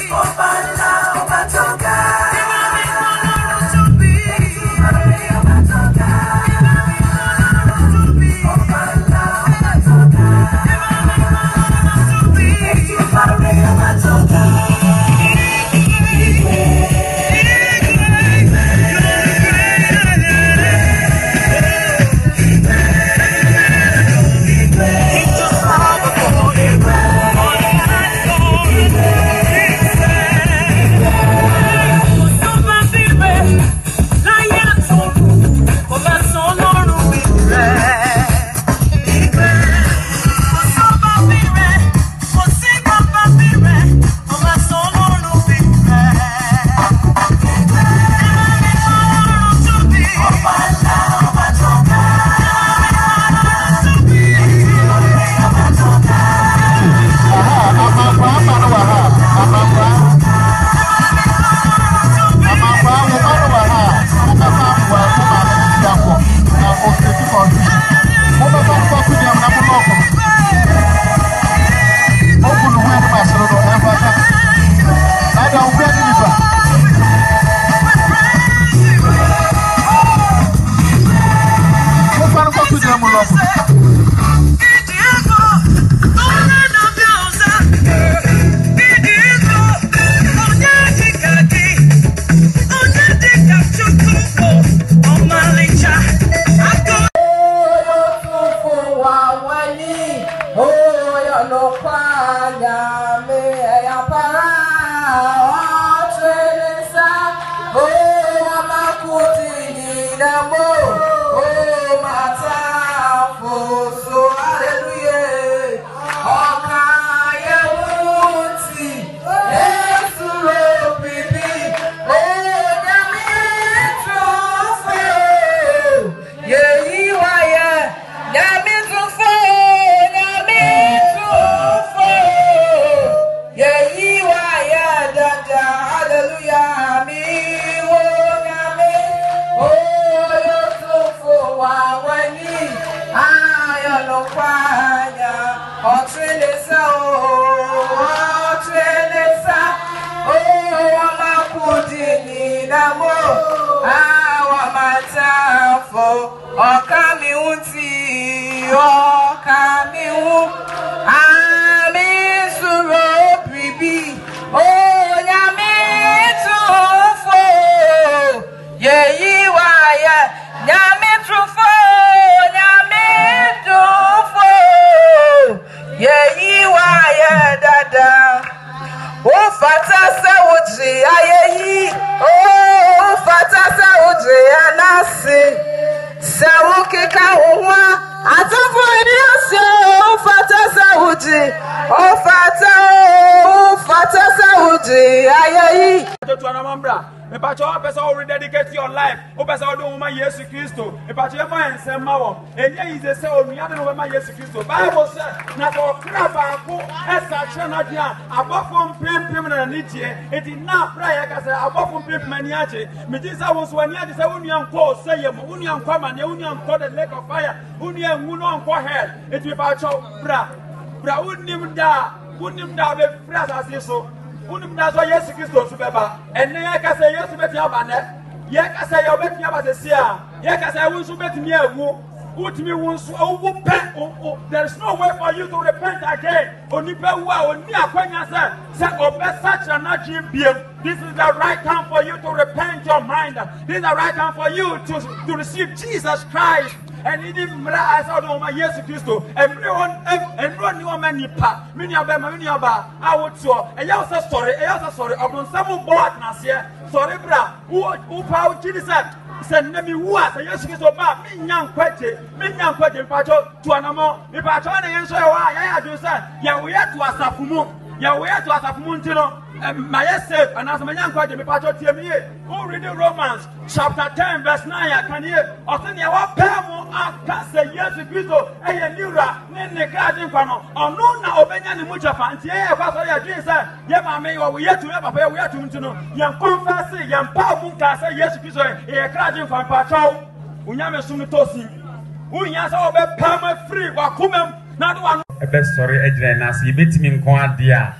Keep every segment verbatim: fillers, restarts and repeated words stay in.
Rededicate your life. Open your door, my Jesus Christ. If I ever and say, "Mama," and here is the say, "Oh, me I don't know my Jesus Christ." Bible says, "Now for crab, go as a channel here. Above from pim pim and niche. It did not pray. I say above from pim maniache. Me this I was when you say union call say you union come and union call the lake of fire. Union union call hell. It will about your bra bra unim da unim da be fresh as you so. Unim da so Jesus Christ to beba. And then I can say yes to be abane. Yes, I say you bet me about the sea. Yes, I say I will submit me a woo. Put me once. Oh, there is no way for you to repent again. Only power, only a question, sir. Say, oh, best such a not This is the right time for you to repent your mind. This is the right time for you to, to receive Jesus Christ. And he didn't realize how to my Jesus Christ. Everyone, everyone knew a man nipa. Many of them, many of them, I would so. And you also sorry, I also sorry. Upon some board, Nasia. Sorry, bra. Who, who power Jesus? Send me who are the yes, about me young question, me young question, Pacho, to an amount. If I try to answer why I do say, yeah, we have to ask a fumu, yeah, we have to ask a fumu, and my essay, and as my young question, Pacho, tell me, who read the Romans chapter ten, verse nine, I can hear, or send you a pamo, I can say yes, Christo, and you are, Nene Garden Pano, or no, now, Obenian Mujafa, and yeah, Pastor, yeah, sir, yeah, my may, or we have to have a pair, we have to know, young confess, young Pamu, say yes, Christo, a garden from Pacho, Unyame Sumitosi, Unyas over Pama free, Wakumem, not one. A best story, Adrian, as you beat me in Quadia.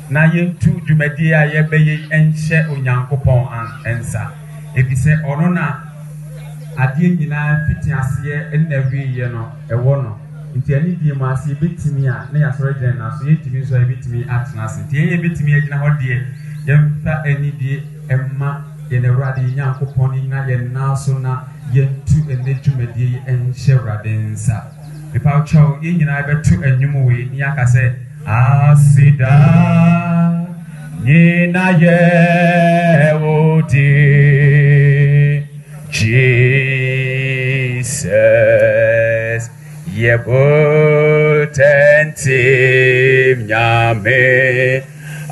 na yentu dwumadi a yebeye enhye onyankopon an ensa ebise ono na ade nyina fiti ase ennawi ye no ewo no nti ani die ma ase betimi a na ya soro gyen na so yetimi so betimi atena ase tie ye betimi agina ho de yemfa ani die emma ye ne wrade nyankopon ni na ye na so na yentu enne dwumadi enhye wrade nsa Ipa chow ye nyina betu enyum we ni aka se asida nyina ye odi Jesus ye potenti nyame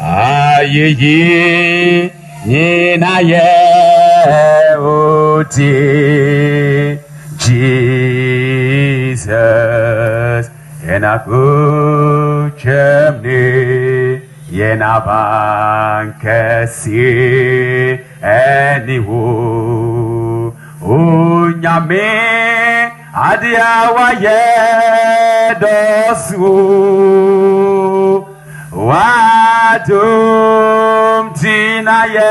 ayi nyina ye odi Jesus and a good chimney in a bankasi anywho unyame adiawa ye dosu wadum tina ye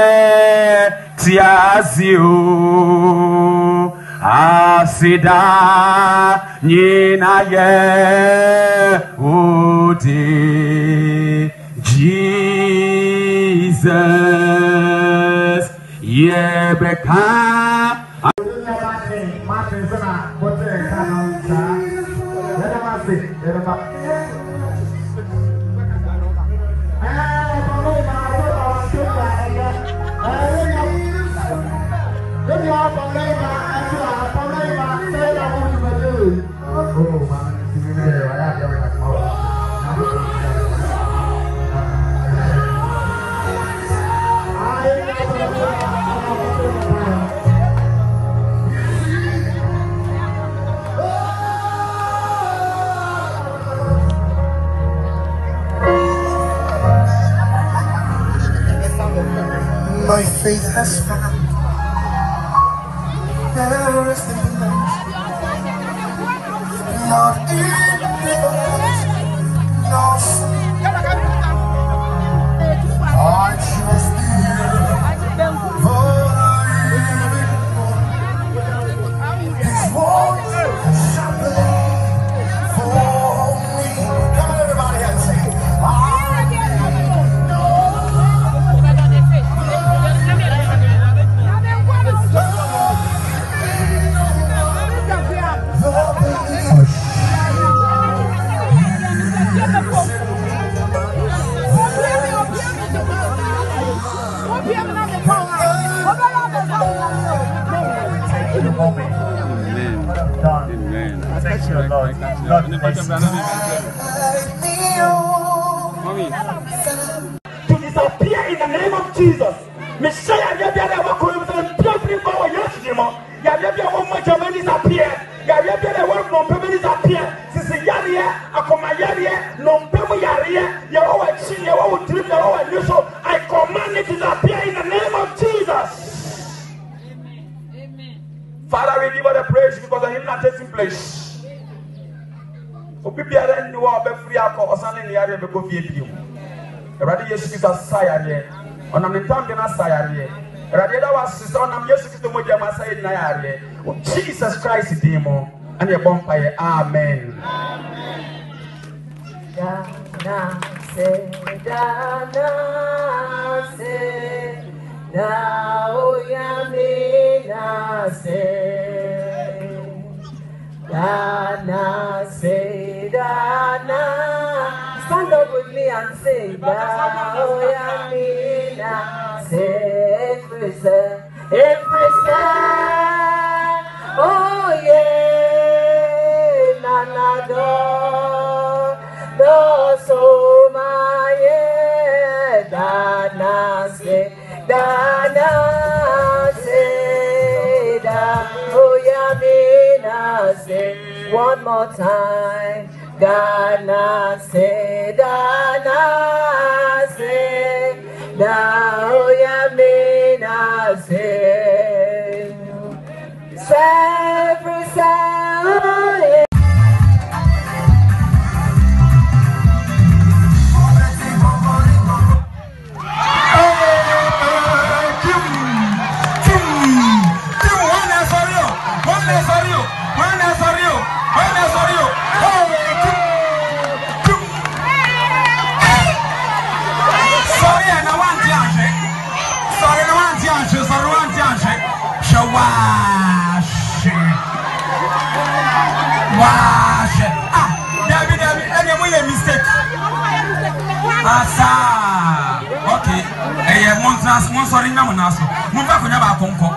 tiasiu asida nyina ye udi Jesus yebeka My faith has found there is the not in the no I trust you for His word shall believe for me. Come on everybody and say to disappear in the name of Jesus. Messiah, you are the one who is power. Yes, Jimo. You are the one who can disappear. You are the one who can disappear. Since Yaria, Akoma Yaria, no Pemu Yaria, you are our chin, you are our trip, you are our news. I command it to disappear in the name of Jesus. Amen. Father, we give you the praise because of him not taking place. Obibiara ni wa be free akọ osane ni yare be ko fie bio. Erade Yesu Kristo sayare. Onam ntam de na sayare. Erade da wa sisa onam Yesu Kristo mo dia masaye na yare. Jesus Christ din mo. Ani e bon paye. Amen. Amen. Dana se dana se na oyame na se dana se dana. Stand up with me and say dana oyame na se efrese efrese oh yeah nana do do so my dana se dana se da oyame na se one more time dana se dana se da oyame na se every sound. Wash. Ah, David, David, any way a mistake. Asa. Okay. Eh, Montras, Monsori Namonaso. Mumba Kunyaba Konko.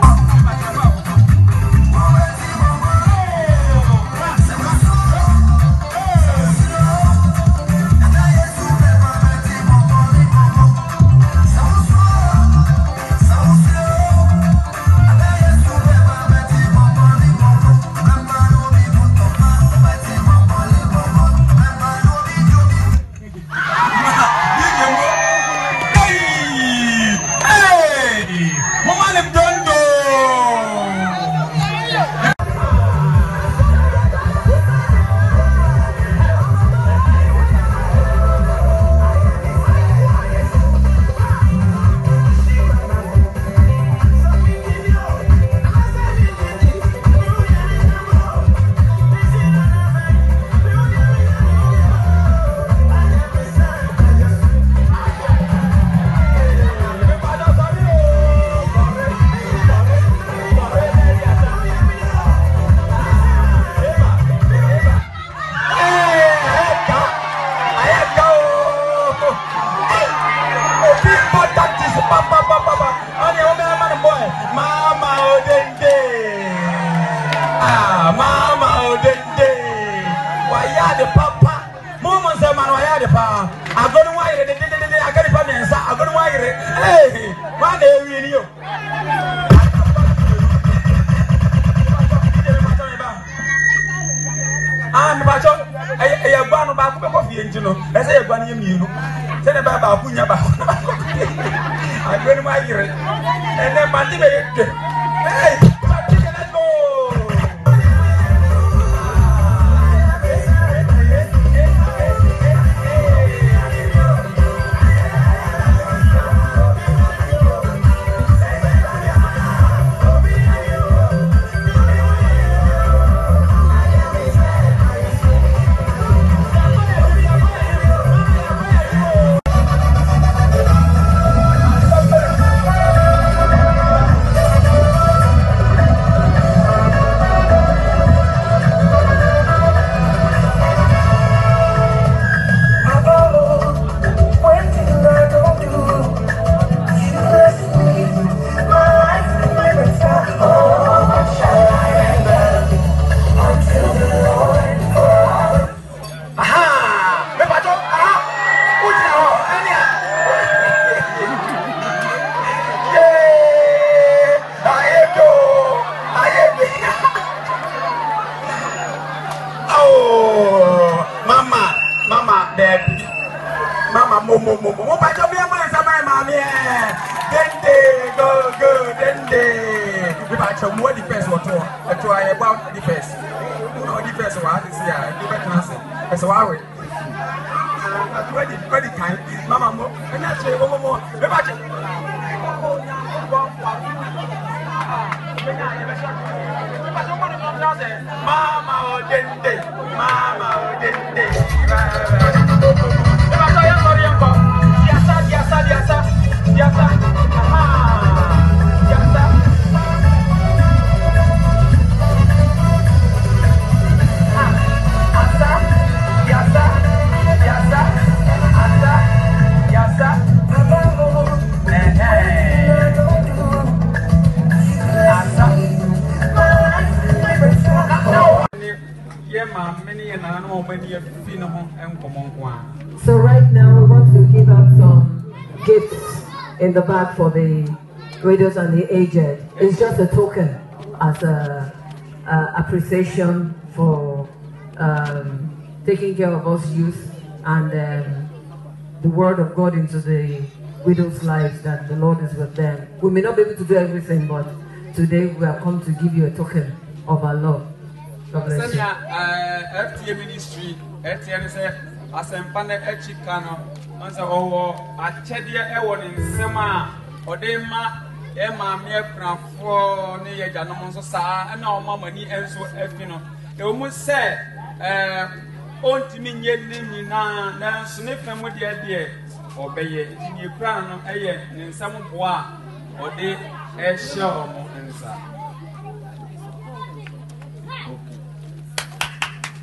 So right now we want to give out some gifts in the back for the widows and the aged. It's just a token as a, a appreciation for um, taking care of us youth and um, the word of God into the widows' lives, that the Lord is with them. We may not be able to do everything, but today we have come to give you a token of our love. God bless you. F T A ministry, F T A say, Asempane Echikano, answer over a chedia ewan in Sema, Odema, Emma, mere for near Janomonso Sa, and our mamma, ni Enso Efino. They almost said, "On to me, yet, Nina, now sniff them with the idea, obey it in your crown, a year, and some bois, or they a show, and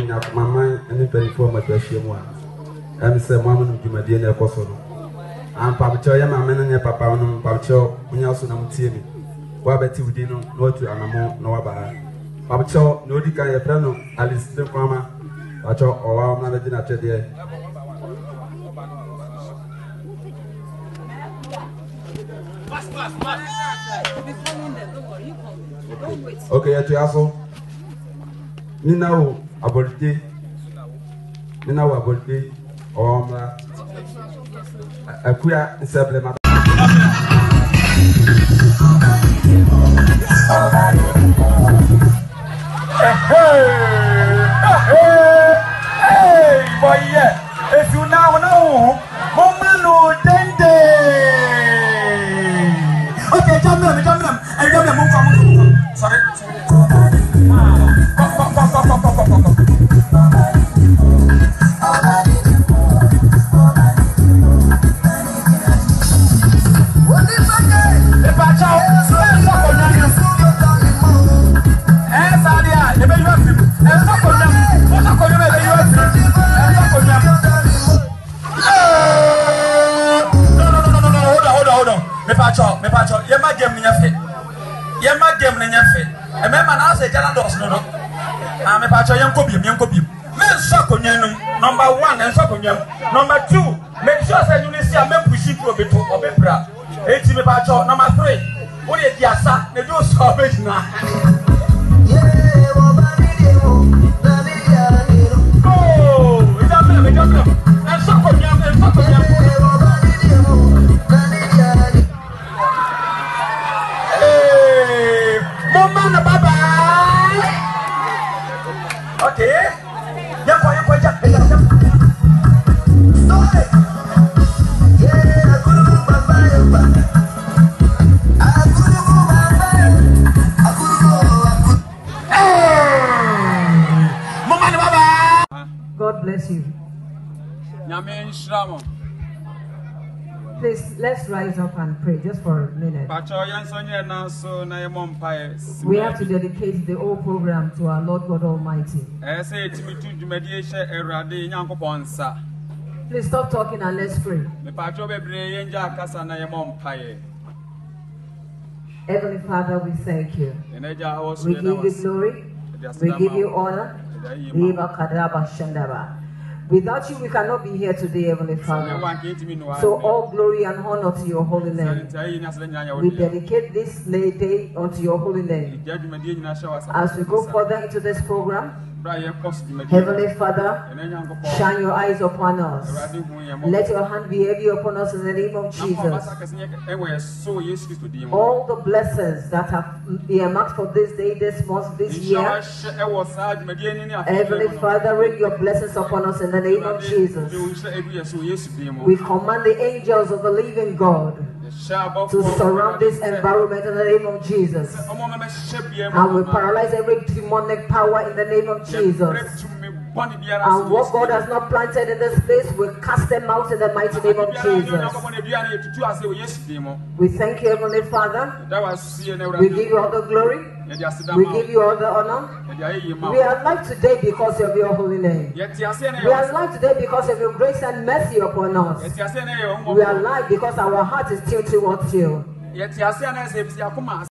nya mama any perform at the shimwa. And say, Mamma, you my dear Cosono. I'm Pamcho, ya mama and your papa, and Pamcho, when you also know Timmy. Wabati, we didn't know to Anamo, no about Pamcho, no Dika, your piano, Alice, the mama, Pacho, or I'm not dinner today. Okay, at your asshole. Nina, about the Nina, about the or a queer supplement. Hey, boy, yeah. If you now know, Momano Dende. Okay, jump them, jump them, and jump them, move on. Sorry, sorry. Come, come, come, come, come, come, come, come. Me pacho, me pacho. Ye ma game ni nyafe. Ye ma game ni nyafe. E me ma na se jana dos no no. Ah me pacho yen ko biem, yen ko biem. Me so konyan num. Number one, en so konyan. Number two, make sure say you see a me push it to beto obebra. Eti me pacho. Number three, wo dey diasa, na do so obejina. Oh, ita me me just me. En so konyan, en so konyan. Okay. Yang kau yang kau jap, jap jap. Stop. Yeah, aku lupa bapa yang bapa. Aku lupa bapa. Aku lupa aku. Mama ni baba. God bless you. Nyame nshiramo. Please, let's rise up and pray just for a minute. We have to dedicate the whole program to our Lord God Almighty. Please stop talking and let's pray. Heavenly Father, we thank you. We give you glory. We give you honor. Without you, we cannot be here today, Heavenly Father. So all glory and honor to your holy name. We dedicate this day unto your holy name. As we go further into this program, Heavenly Father, shine your eyes upon us. Let your hand be heavy upon us in the name of Jesus. All the blessings that have been marked for this day, this month, this year, Heavenly Father, bring your blessings upon us in the name of Jesus. We command the angels of the living God to surround this environment in the name of Jesus. And we paralyze every demonic power in the name of Jesus. And what God has not planted in this place, we cast them out in the mighty name of Jesus. We thank you, Heavenly Father. We give you all the glory. We give you all the honor. We are alive today because of your holy name. We are alive today because of your grace and mercy upon us. We are alive because our heart is tuned towards you.